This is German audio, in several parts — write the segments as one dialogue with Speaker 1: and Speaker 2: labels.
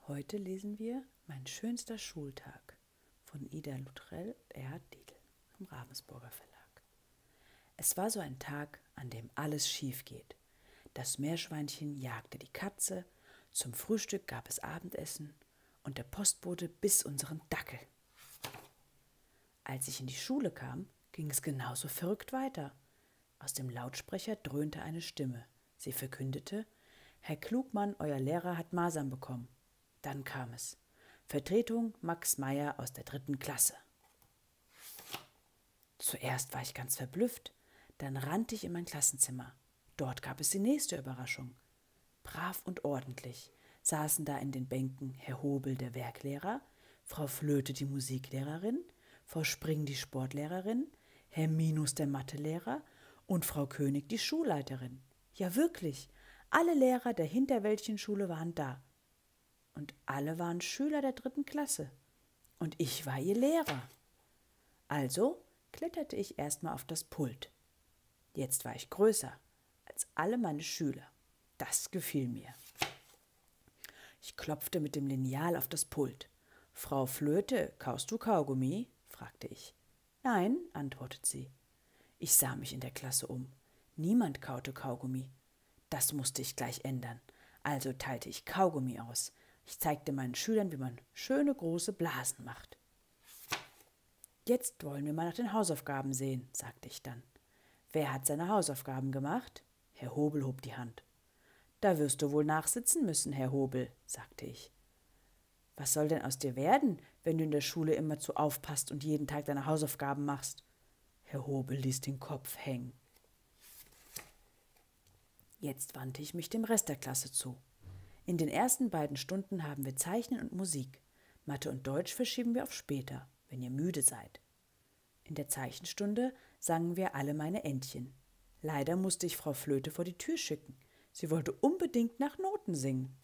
Speaker 1: Heute lesen wir Mein schönster Schultag von Ida Luttrell und Erhard Dietl im Ravensburger Verlag. Es war so ein Tag, an dem alles schief geht. Das Meerschweinchen jagte die Katze, zum Frühstück gab es Abendessen und der Postbote biss unseren Dackel. Als ich in die Schule kam, ging es genauso verrückt weiter. Aus dem Lautsprecher dröhnte eine Stimme. Sie verkündete: Herr Klugmann, euer Lehrer hat Masern bekommen. Dann kam es: Vertretung Max Meyer aus der 3. Klasse. Zuerst war ich ganz verblüfft, dann rannte ich in mein Klassenzimmer. Dort gab es die nächste Überraschung. Brav und ordentlich saßen da in den Bänken Herr Hobel, der Werklehrer, Frau Flöte, die Musiklehrerin, Frau Spring, die Sportlehrerin, Herr Minus, der Mathelehrer und Frau König, die Schulleiterin. Ja wirklich, alle Lehrer der Hinterwäldchenschule waren da. Und alle waren Schüler der 3. Klasse. Und ich war ihr Lehrer. Also kletterte ich erstmal auf das Pult. Jetzt war ich größer als alle meine Schüler. Das gefiel mir. Ich klopfte mit dem Lineal auf das Pult. »Frau Flöte, kaust du Kaugummi?« fragte ich. »Nein«, antwortet sie. Ich sah mich in der Klasse um. Niemand kaute Kaugummi. Das musste ich gleich ändern. Also teilte ich Kaugummi aus. Ich zeigte meinen Schülern, wie man schöne große Blasen macht. »Jetzt wollen wir mal nach den Hausaufgaben sehen«, sagte ich dann. »Wer hat seine Hausaufgaben gemacht?« Herr Hobel hob die Hand. »Da wirst du wohl nachsitzen müssen, Herr Hobel«, sagte ich. »Was soll denn aus dir werden, wenn du in der Schule immerzu aufpasst und jeden Tag deine Hausaufgaben machst?« Herr Hobel ließ den Kopf hängen. Jetzt wandte ich mich dem Rest der Klasse zu. In den ersten beiden Stunden haben wir Zeichnen und Musik. Mathe und Deutsch verschieben wir auf später, wenn ihr müde seid. In der Zeichenstunde sangen wir alle meine Entchen. Leider musste ich Frau Flöte vor die Tür schicken. Sie wollte unbedingt nach Noten singen.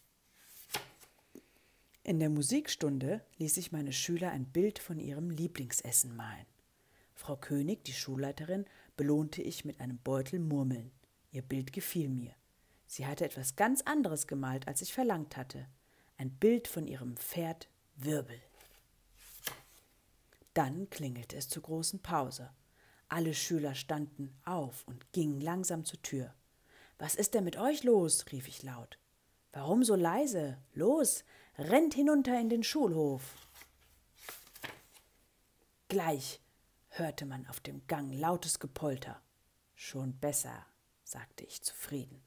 Speaker 1: In der Musikstunde ließ ich meine Schüler ein Bild von ihrem Lieblingsessen malen. Frau König, die Schulleiterin, belohnte ich mit einem Beutel Murmeln. Ihr Bild gefiel mir. Sie hatte etwas ganz anderes gemalt, als ich verlangt hatte. Ein Bild von ihrem Pferd Wirbel. Dann klingelte es zur großen Pause. Alle Schüler standen auf und gingen langsam zur Tür. »Was ist denn mit euch los?« rief ich laut. »Warum so leise? Los, rennt hinunter in den Schulhof!« Gleich hörte man auf dem Gang lautes Gepolter. »Schon besser«, sagte ich zufrieden.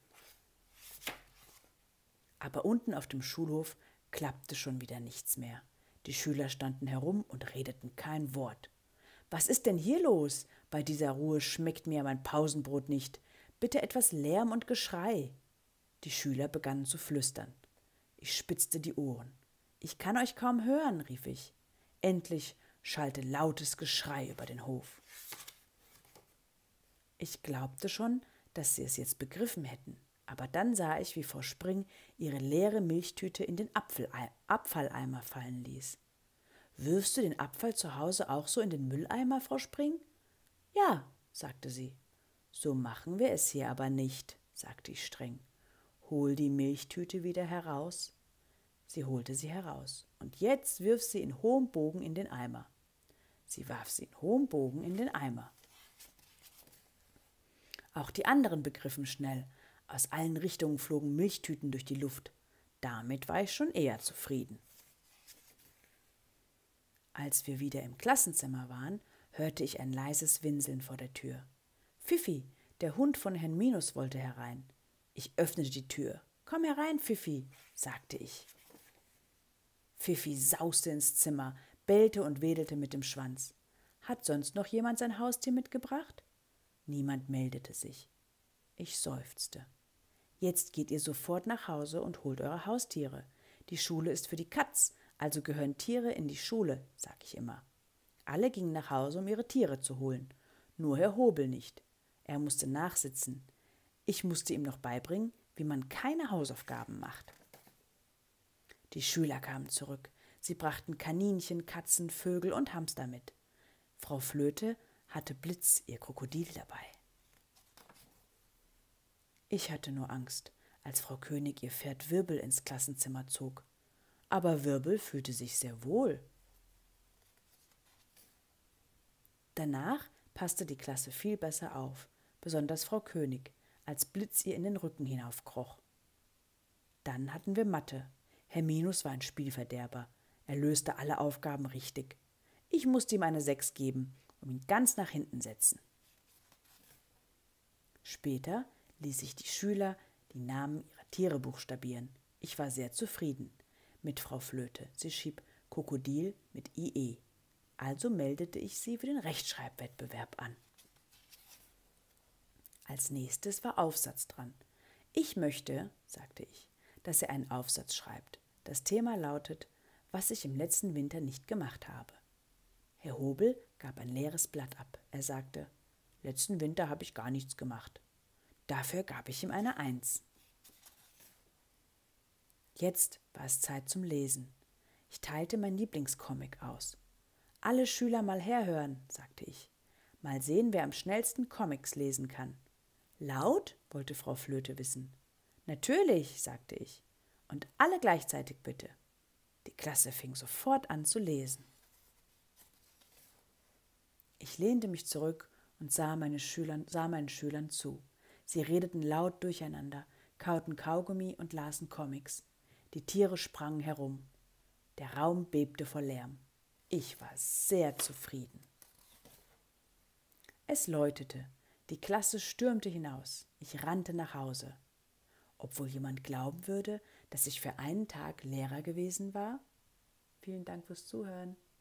Speaker 1: Aber unten auf dem Schulhof klappte schon wieder nichts mehr. Die Schüler standen herum und redeten kein Wort. »Was ist denn hier los? Bei dieser Ruhe schmeckt mir mein Pausenbrot nicht. Bitte etwas Lärm und Geschrei.« Die Schüler begannen zu flüstern. Ich spitzte die Ohren. »Ich kann euch kaum hören«, rief ich. Endlich schallte lautes Geschrei über den Hof. Ich glaubte schon, dass sie es jetzt begriffen hätten. Aber dann sah ich, wie Frau Spring ihre leere Milchtüte in den Abfalleimer fallen ließ. »Wirfst du den Abfall zu Hause auch so in den Mülleimer, Frau Spring?« »Ja«, sagte sie. »So machen wir es hier aber nicht«, sagte ich streng. »Hol die Milchtüte wieder heraus.« Sie holte sie heraus. »Und jetzt wirf sie in hohem Bogen in den Eimer.« Sie warf sie in hohem Bogen in den Eimer. Auch die anderen begriffen schnell. Aus allen Richtungen flogen Milchtüten durch die Luft. Damit war ich schon eher zufrieden. Als wir wieder im Klassenzimmer waren, hörte ich ein leises Winseln vor der Tür. »Pfiffi, der Hund von Herrn Minus wollte herein.« Ich öffnete die Tür. »Komm herein, Pfiffi«, sagte ich. Pfiffi sauste ins Zimmer, bellte und wedelte mit dem Schwanz. »Hat sonst noch jemand sein Haustier mitgebracht?« Niemand meldete sich. Ich seufzte. »Jetzt geht ihr sofort nach Hause und holt eure Haustiere. Die Schule ist für die Katz, also gehören Tiere in die Schule«, sag ich immer. Alle gingen nach Hause, um ihre Tiere zu holen. Nur Herr Hobel nicht. Er musste nachsitzen. Ich musste ihm noch beibringen, wie man keine Hausaufgaben macht. Die Schüler kamen zurück. Sie brachten Kaninchen, Katzen, Vögel und Hamster mit. Frau Flöte hatte Blitz, ihr Krokodil, dabei. Ich hatte nur Angst, als Frau König ihr Pferd Wirbel ins Klassenzimmer zog. aber Wirbel fühlte sich sehr wohl. Danach passte die Klasse viel besser auf, besonders Frau König, als Blitz ihr in den Rücken hinaufkroch. Dann hatten wir Mathe. Herr Minus war ein Spielverderber. Er löste alle Aufgaben richtig. Ich musste ihm eine 6 geben und ihn ganz nach hinten setzen. Später ließ ich die Schüler die Namen ihrer Tiere buchstabieren. Ich war sehr zufrieden mit Frau Flöte. Sie schrieb Krokodil mit IE. Also meldete ich sie für den Rechtschreibwettbewerb an. Als nächstes war Aufsatz dran. Ich möchte, sagte ich, dass er einen Aufsatz schreibt. Das Thema lautet, was ich im letzten Winter nicht gemacht habe. Herr Hobel gab ein leeres Blatt ab. Er sagte, letzten Winter habe ich gar nichts gemacht. Dafür gab ich ihm eine 1. Jetzt war es Zeit zum Lesen. Ich teilte mein Lieblingscomic aus. Alle Schüler mal herhören, sagte ich. Mal sehen, wer am schnellsten Comics lesen kann. Laut? Wollte Frau Flöte wissen. Natürlich, sagte ich. Und alle gleichzeitig bitte. Die Klasse fing sofort an zu lesen. Ich lehnte mich zurück und sah meinen Schülern zu. Sie redeten laut durcheinander, kauten Kaugummi und lasen Comics. Die Tiere sprangen herum. Der Raum bebte vor Lärm. Ich war sehr zufrieden. Es läutete. Die Klasse stürmte hinaus. Ich rannte nach Hause. Ob wohl jemand glauben würde, dass ich für einen Tag Lehrer gewesen war? Vielen Dank fürs Zuhören.